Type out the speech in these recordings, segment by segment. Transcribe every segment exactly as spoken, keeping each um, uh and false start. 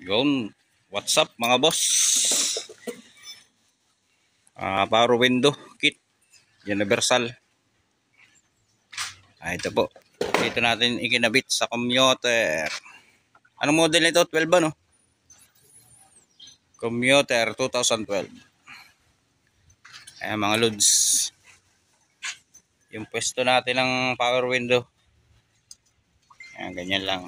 Yun, what's up mga boss? Uh, power window kit, universal. Ah, ito po. Dito natin ikinabit sa commuter. Anong model nito? twelve ba no? Commuter twenty twelve. Ayan mga loads. Yung pwesto natin ng power window. Ayan, ganyan lang.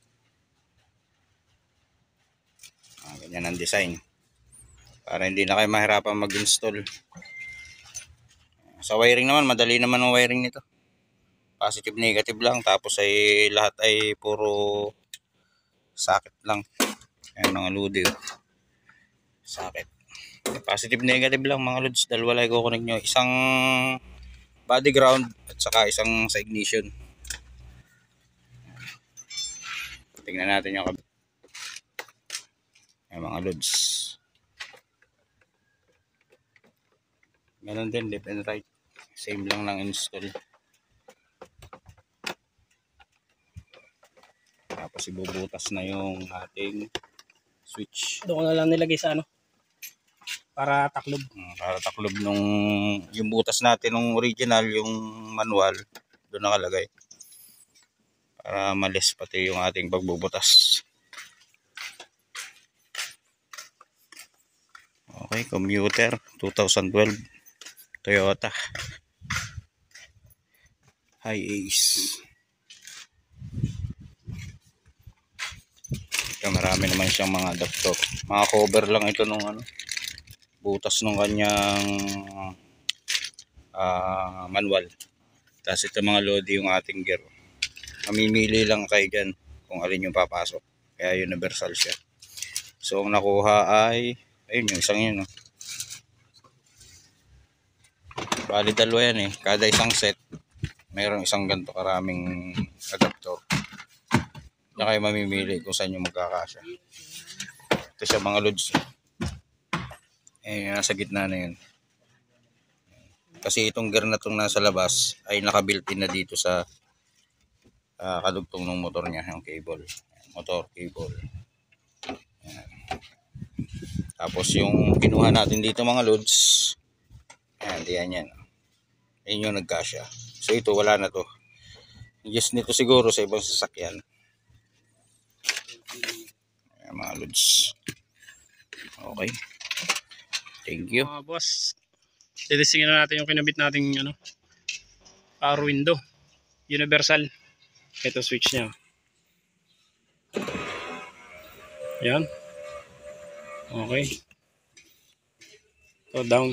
Ah, ganyan ang design. Para hindi na kayo mahirapan mag-install. Sa wiring naman, madali naman ang wiring nito. Positive negative lang, tapos ay lahat ay puro socket lang. Ayan mga lodi, oh. Socket. Positive negative lang mga lods, dalawa lang i-connect nyo. Isang body ground at saka isang sa ignition. Tingnan natin yung kabit. Ayan mga lods. Meron din left and right. Same lang ng install. Tapos ibubutas na yung ating switch. Doon ko na lang nilagay sa ano, para taklob. Para taklob nung yung butas natin nung original, yung manual, doon nakalagay. Para malis pati yung ating pagbubutas. Okay, commuter twenty twelve Toyota Hi-Ace. Ito, marami naman siyang mga adapter. Mga cover lang ito nung ano, butas nung kanyang uh, manual. Tapos ito mga lodi yung ating gear. Mamimili lang kayo dyan kung alin yung papasok. Kaya universal siya. So ang nakuha ay ayun, yung isang yun, no? Bali dalawa yan eh. Kada isang set mayroong isang ganito karaming adapter. Na kayo mamimili kung saan yung magkakasya. Ito siya mga loads. Eh, nasa gitna na yun. Kasi itong gear na itong nasa labas ay naka-built-in na dito sa uh, kadugtong ng motor niya, yung cable. Motor, cable. Ayan. Tapos yung kinuha natin dito mga loads, ayan, diyan yan. Ayun yung nagkasya. So ito, wala na to. Yes nito siguro sa ibang sasakyan. Ayan mga loads. Okay. Thank you. Mga boss, titisingin na natin yung kinabit nating ano, power window. Universal. Ito switch niya. Yan. Okay. So down.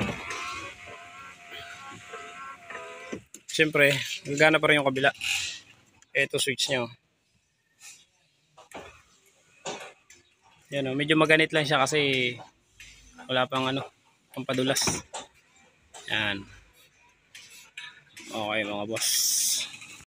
Siyempre, gagana pa rin yung kabila. Ito switch niya. Yan o, medyo maganit lang siya kasi wala pang ano, pang padulas. Yan. Okay mga boss.